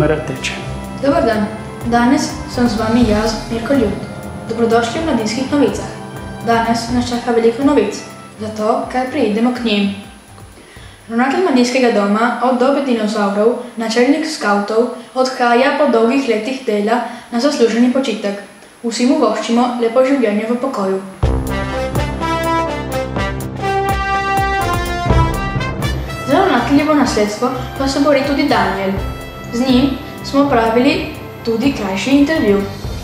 kamera teče. Dobar dan, danes sem z vami jaz, Mirko Ljud. Dobrodošli v Mladinskih novicah. Danes nas čaka veliko novic, zato kar preidemo k njim. Ravnatelj Mladinskega doma od dobe dinozavrov, načelnik skavtov, odhaja po dolgih letih dela na zasluženi počitek. Vsi mu voščimo lepo življenje v pokoju. Za ravnateljevo nasledstvo pa se bori tudi Daniel. Z njim smo pravili tudi krajši intervju.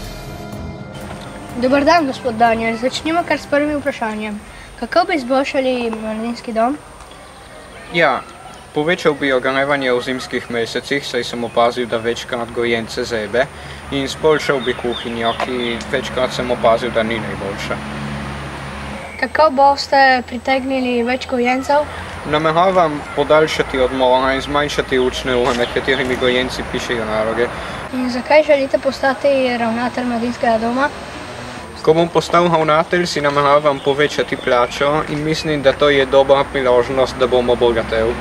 Dobar dan, gospod Daniel. Začnimo kar s prvim vprašanjem. Kako bi izboljšali mladinski dom? Ja, povečal bi ogrevanje v zimskih mesecih, saj sem opazil, da večkrat gojence zebe, in izboljšal bi kuhinjo, ki večkrat sem opazil, da ni najboljša. Kako boste pritegnili več gojencev? Nameravam podaljšati odmore in zmanjšati učne ure, med katerimi gojenci pišejo naloge. In zakaj želite postati ravnatelj mladinskega doma? Ko bom postal ravnatelj, si nameravam povečati plačo in mislim, da to je dobra priložnost, da bom obogatel.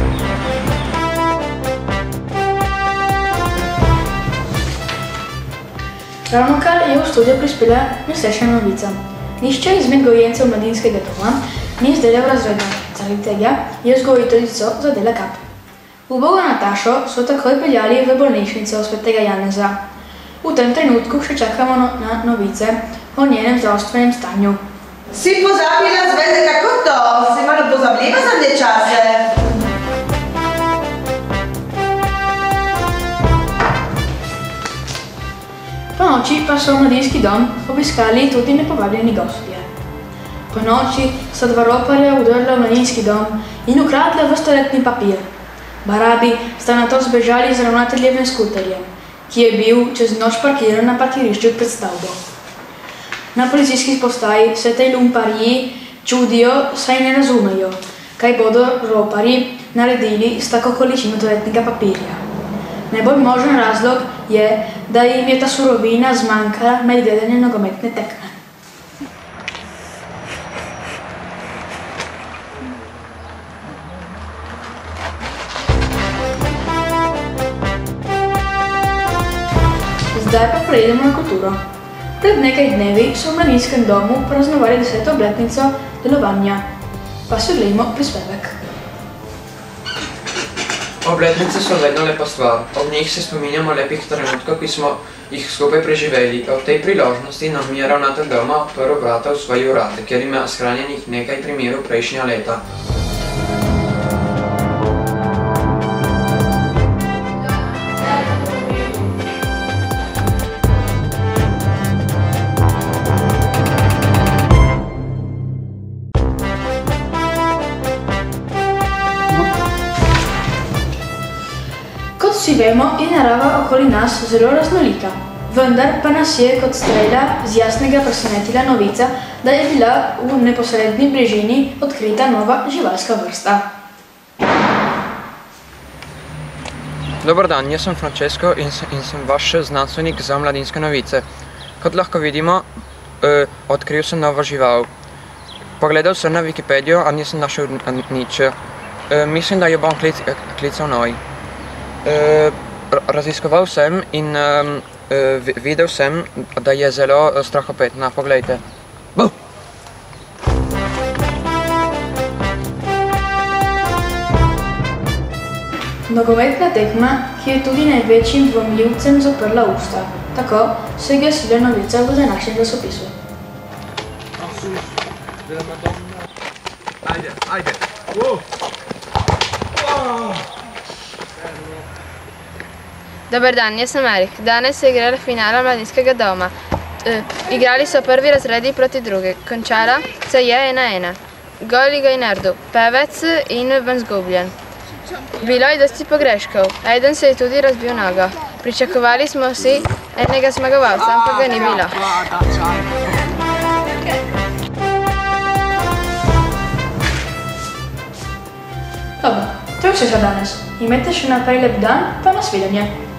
Ravnokar je v studio prispela naslednja novica. Nihče izmed gojencev mladinskega doma ni izdelal razreda, zaradi tega je vzgojiteljico zadela kap. Ubogo Natašo so takoj peljali v bolnišnico svetega Janeza. V tem trenutku še čakamo na novice o njenem zdravstvenem stanju. Si pozabila zvezde, kako to? Si malo pozabljiva za te čase? Po noči pa so mladinski dom obiskali tudi nepovabljeni gostje. Po noči sta dva roparja vdrla v mladinski dom in ukradla ves toaletni papir. Barabi sta nato zbežali z ravnateljevim skuterjem, ki je bil čez noč parkiran na parkirišču pred stavbo. Na policijski postaji se tej lumparji čudijo, saj ne razumejo, kaj bodo roparji naredili s tako količino toaletnega papirja. Najbolj možen razlog je, da jim je ta surovina zmanjkala med gledanjem nogometne tekme. Zdaj pa preidemo na kulturo. Pred nekaj dnevi so v Mladinskem domu praznovali 10. obletnico delovanja. Pa se gledimo prispevek. Obletnice so vedno lepa stvar. Ob njih se spominjamo lepih trenutkov, ki smo jih skupaj preživeli. Ob tej priložnosti nam je ravnatelj doma odprl vrata v svoj urad, kjer ima shranjenih nekaj primerov prejšnja leta. Kot vsi vemo, je narava okoli nas zelo raznolika. Vendar pa nas je kot strela z jasnega presenetila novica, da je bila v neposredni bližini odkrita nova živalska vrsta. Dobar dan, jaz sem Francesco in sem vaš znanstvenik za Mladinske novice. Kot lahko vidimo, odkril sem novo žival. Pogledal sem na Wikipedijo, a nisem našel nič. Mislim, da jo bom klical Noj. Raziskoval sem in videl sem, da je zelo strahopetna. Poglejte. Nogometna tekma, ki je tudi največjim dvomljivcem zaprla usta. Tako se je glasila novica v današnjem časopisu. Ajde. Dobar dan, jaz sem Erik. Danes se je igrala finala Mladinskega doma. Igrali so prvi razredi proti drugi. Končala se je 1:1. Gol je naredil pevec in ven zgubljen. Bilo je dosti pogreškov. Eden se je tudi razbil nogo. Pričakovali smo si enega zmagovalca, ampak ga ni bilo. Dobro, to je vse za danes. Imejte še naprej lep dan, pa nasvidenje.